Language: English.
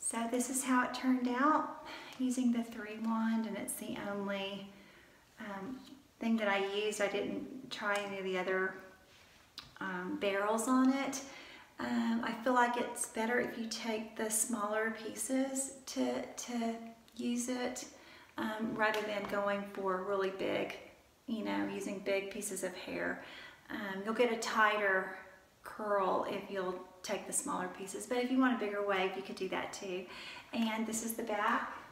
So this is how it turned out using the 3 wand, and it's the only thing that I used. I didn't try any of the other barrels on it. I feel like it's better if you take the smaller pieces to use it rather than going for really big, you know, using big pieces of hair. You'll get a tighter curl if you'll take the smaller pieces, but if you want a bigger wave, you could do that too. And this is the back.